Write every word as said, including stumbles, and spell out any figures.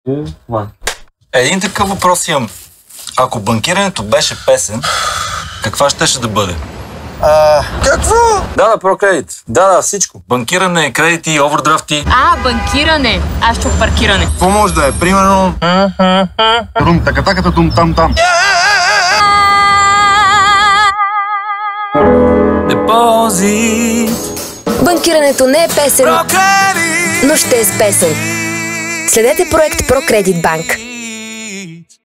Един такъв въпрос имам. Ако банкирането беше песен, каква щеше да бъде? А, какво? Да, да, прокредит. Да, да, всичко. Банкиране, кредити, овердрафти. А, банкиране. Аз чух паркиране. Какво може да е? Примерно... Рум, така-таката, тум, там-там. Депозит. Банкирането не е песен, но ще е с песен. Следете проект ProCredit Bank.